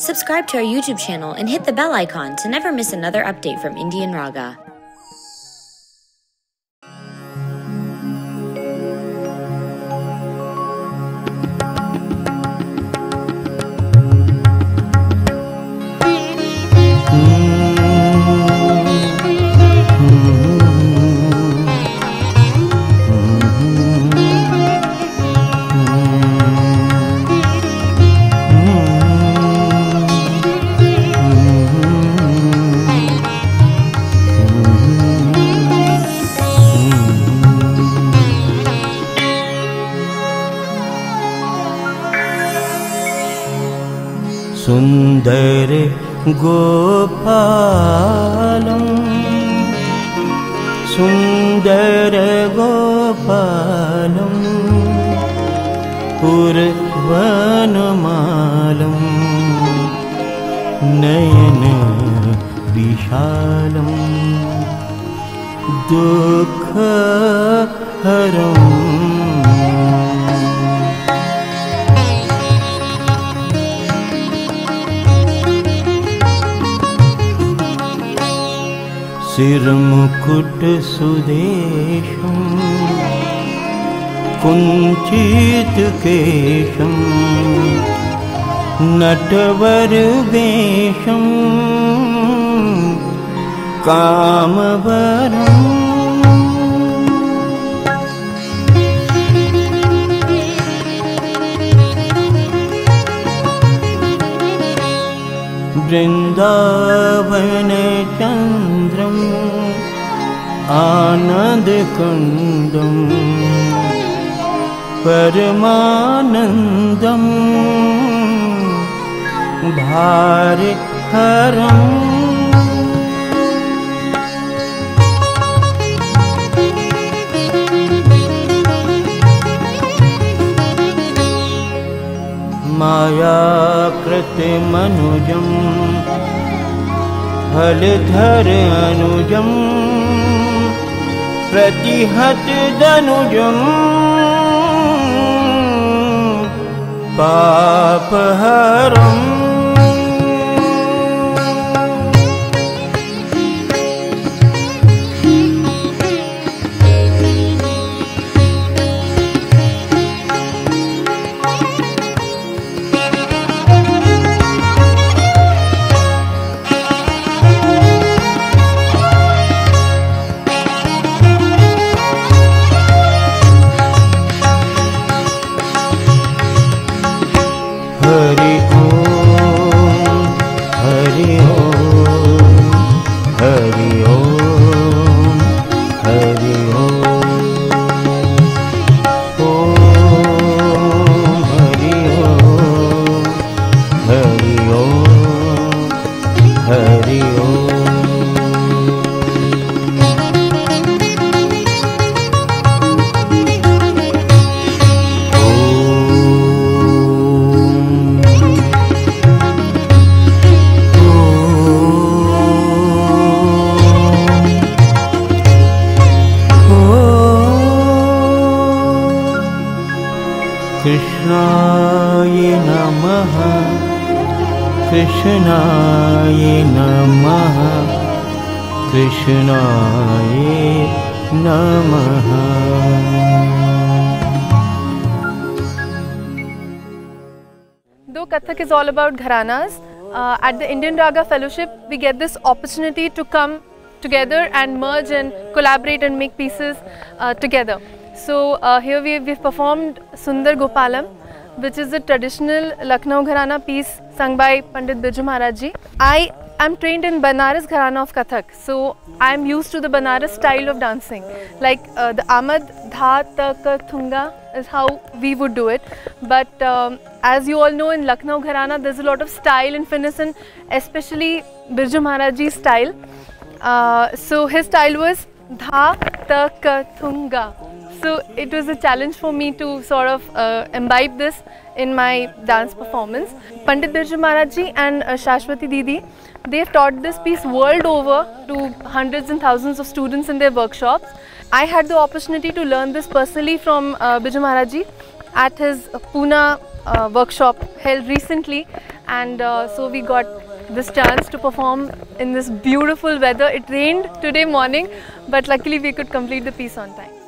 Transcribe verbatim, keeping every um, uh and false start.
Subscribe to our YouTube channel and hit the bell icon to never miss another update from IndianRaga. Sundara Gopalam, Sundara Gopalam, Purvanamalam, Nayana Vishalam, Dukha Haram. Sirmukut Sudesham, Kunchit Kesham, Natvar Vesham, Kamavaram. Vrindavan Chandram, Anand Kundam, Paramanandam, Bhari Haram. Maya Krati Manujam, Halidhar Anujam, Pratihat Danujam, Papaharam. Krishnaya Namaha, Krishnaya Namaha, Krishnaya Namaha. Though Kathak is all about gharanas, uh, at the IndianRaga Fellowship we get this opportunity to come together and merge and collaborate and make pieces uh, together. So uh, here we we've performed Sundara Gopalam, which is a traditional Lucknow Gharana piece sung by Pandit Birju Maharaj. I am trained in Banaras Gharana of Kathak, so I am used to the Banaras style of dancing. Like uh, the Amad, Dha, Tak, Thunga is how we would do it. But um, as you all know, in Lucknow Gharana there's a lot of style and finesse, and especially Birju Maharaj's style. Uh, so his style was Dha, Tak, Thunga. So it was a challenge for me to sort of uh, imbibe this in my dance performance. Pandit Birju Maharaj and uh, Shashwati Didi, they've taught this piece world over to hundreds and thousands of students in their workshops. I had the opportunity to learn this personally from uh, Birju Maharaj at his Pune uh, workshop held recently, and uh, so we got this chance to perform in this beautiful weather. It rained today morning, but luckily we could complete the piece on time.